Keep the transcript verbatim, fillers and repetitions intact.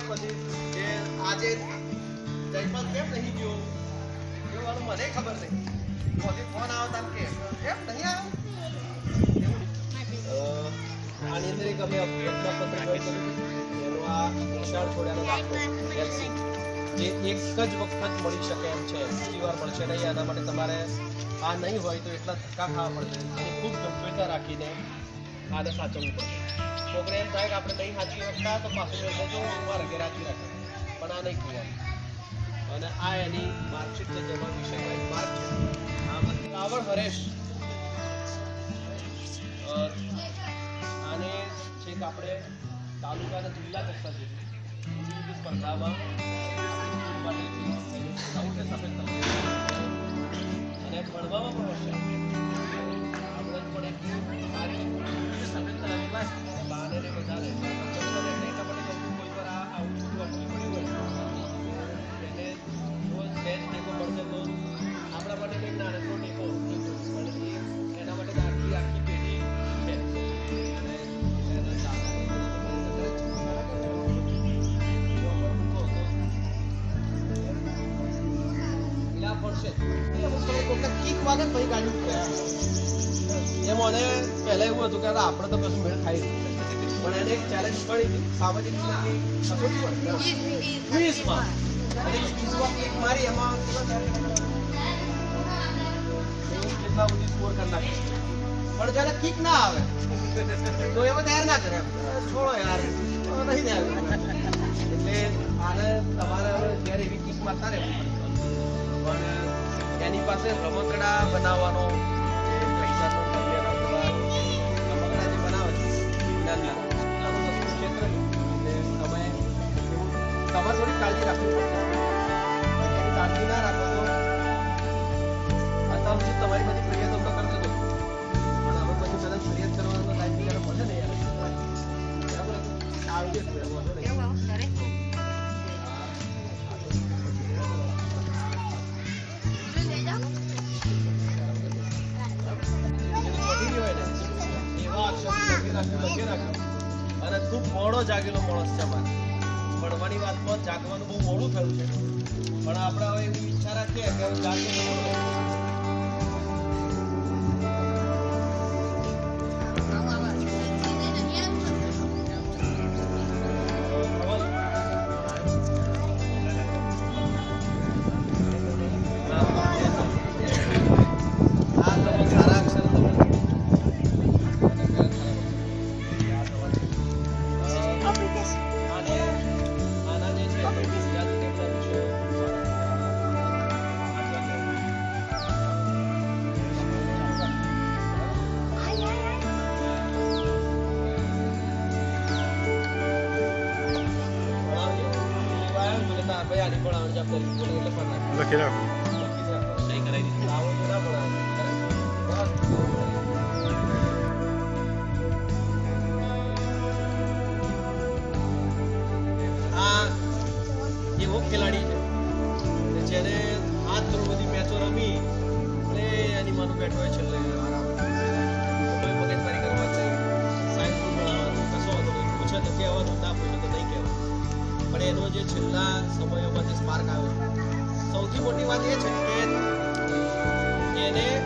પછી કે આજે જયપાલ કેમ નહીં ગયો એવું મને ખબર નહીં. પછી ફોન આવતા કે કેમ નહીં આવ્યો. આની અંદર એક અમે અભ્યાસના પત્ર કર્યું એનો આ વિશાળ છોડ્યાનો દાખલો વેક્સિન જે એક જ વખત મળી શકે એમ છે, બીજી વાર મળશે નહીં. આના માટે તમારે આ નહીં હોય તો એટલા ધક્કા ખાવા પડશે અને ખૂબ ગંભીરતા રાખીને આને સાચવવું પડશે. છોકરે એમ થાય કે આપણે નહીં સાચવી શકતા તો પાછું એટલે તો મારા ઘેર રાખી રાખે, પણ આ નહીં કહેવાનું. અને આ એની માર્કશીટ છે જેમાં વિષયમાં એક માર્ક છે. આમાંથી રાવણ હરેશ આને છેક આપણે તાલુકાના જિલ્લા કક્ષા સુધી સ્પર્ધામાં અને ભણવામાં પણ હોશિયાર આપણે પણ એક સફેદ કલર બાને વધારે એટલા માટે કોઈ વાર આવું બધું અટકી પડ્યું હોય એને રોજ બે જ ટેકો મળશે તો આપણા માટે કંઈક નાનકડો ટેકો એના માટે આખી આખી પેઢી છે. પહેલા એવું હતું કે આપણે તો કશું મેળ ખાઈ પણ એને એક ચેલેન્જ મળી હતી સામાજિક મારી એમાં કેટલા બધી સ્કોર કરી નાખી પણ જયારે કિક ના આવે તો એમાં તૈયાર ના કરે છોડો યાર નહીં ને એટલે આને તમારે જયારે એવી કિક મારતા રહેવું પણ એની પાસે રમકડા બનાવવાનો પૈસાનો રમકડા જે બનાવે છે ક્ષેત્ર એટલે તમે તમારે થોડી કાળજી રાખવી પડશે. કાળજી ના રાખો તો અત્યાર સુધી તમારી બધી ફરિયાદો તો કરતો હતો પણ હવે પછી બધા ફરિયાદ કરવાનો ટાઈમ બિચારો મળે ને યાર બરાબર આવી જશે વાંધો નહીં. અને ખૂબ મોડો જાગેલો માણસ છે મારે ભણવાની વાતમાં જાગવાનું બહુ મોડું થયું છે પણ આપણે હવે એવી ઈચ્છા રાખીએ કે જાગે લખી રાખો આ એવો ખેલાડી છે જેને હાથ કરોડ બધી મેચો રમી એટલે એની માનું બેઠો હોય છેલ્લે આરામ કોઈ મગજમારી કરવા છે સાયન્સ ભણાવવાનું કશો હતો પૂછે તો કહેવાનું ના પૂછે તો નહીં કહેવાનું પણ એનો જે છેલ્લા સમયોમાં જે સ્પાર્ક આવ્યો સૌથી મોટી વાત એ છે કે એને